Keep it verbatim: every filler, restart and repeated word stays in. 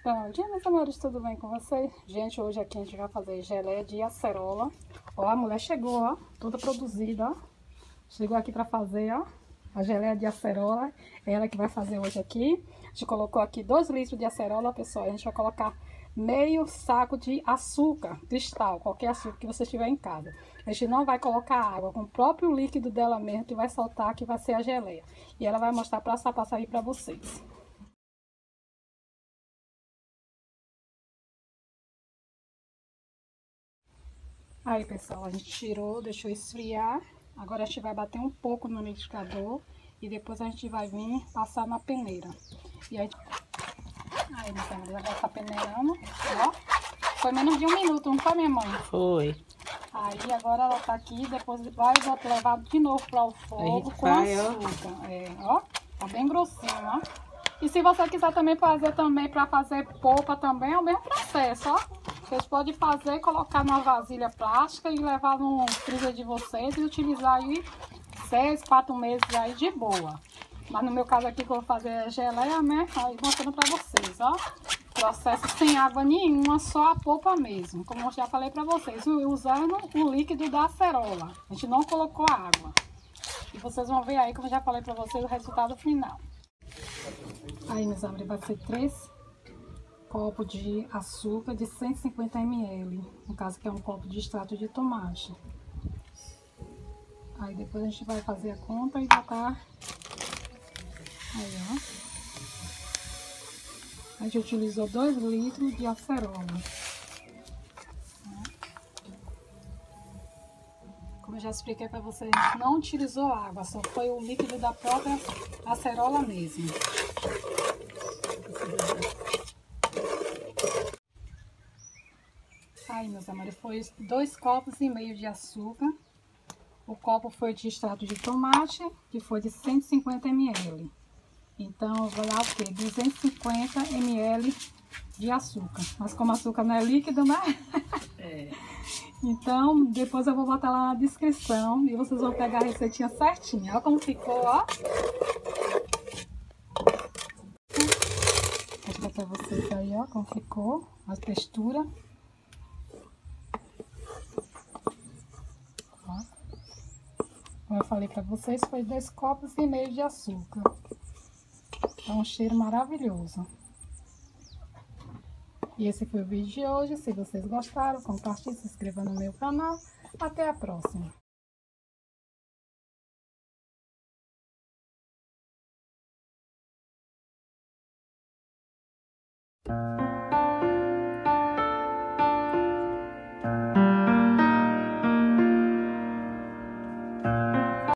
Bom dia, meus amores, tudo bem com vocês? Gente, hoje aqui a gente vai fazer geleia de acerola. Ó, a mulher chegou, ó, toda produzida, ó. Chegou aqui pra fazer, ó, a geleia de acerola. É ela que vai fazer hoje aqui. A gente colocou aqui dois litros de acerola, pessoal. A gente vai colocar meio saco de açúcar cristal, qualquer açúcar que você tiver em casa. A gente não vai colocar água, com o próprio líquido dela mesmo que vai soltar, que vai ser a geleia. E ela vai mostrar passo a passo aí pra vocês. Aí, pessoal, a gente tirou, deixou esfriar. Agora a gente vai bater um pouco no liquidificador e depois a gente vai vir passar na peneira. E aí, aí minha família, agora tá peneirando, ó. Foi menos de um minuto, não foi, minha mãe? Foi. Aí agora ela tá aqui, depois vai levar de novo para o fogo com vai, açúcar. Ó. É, ó, tá bem grossinho, ó. E se você quiser também fazer também para fazer polpa também, é o mesmo processo, ó. Vocês podem fazer, colocar numa vasilha plástica e levar no freezer de vocês e utilizar aí seis, quatro meses aí de boa. Mas no meu caso aqui que eu vou fazer geleia, né? Aí mostrando pra vocês, ó. Processo sem água nenhuma, só a polpa mesmo. Como eu já falei pra vocês, usando o líquido da acerola. A gente não colocou água. E vocês vão ver aí, como eu já falei pra vocês, o resultado final. Aí, meus amores, vai ser três copos de açúcar de cento e cinquenta mililitros. No caso que é um copo de extrato de tomate. Aí depois a gente vai fazer a conta e botar. Aí, ó. A gente utilizou dois litros de acerola. Como eu já expliquei para vocês, não utilizou água, só foi o líquido da própria acerola mesmo. Aí, meus amores, foi dois copos e meio de açúcar. O copo foi de extrato de tomate, que foi de cento e cinquenta mililitros. Então, eu vou dar o quê? duzentos e cinquenta mililitros de açúcar. Mas como açúcar não é líquido, né? É. Então, depois eu vou botar lá na descrição e vocês vão pegar a receitinha certinha. Olha como ficou, ó. Vou mostrar pra vocês aí, ó, como ficou a textura. Ó. Como eu falei pra vocês, foi dois copos e meio de açúcar. É um cheiro maravilhoso. E esse foi o vídeo de hoje. Se vocês gostaram, compartilhe, se inscreva no meu canal. Até a próxima.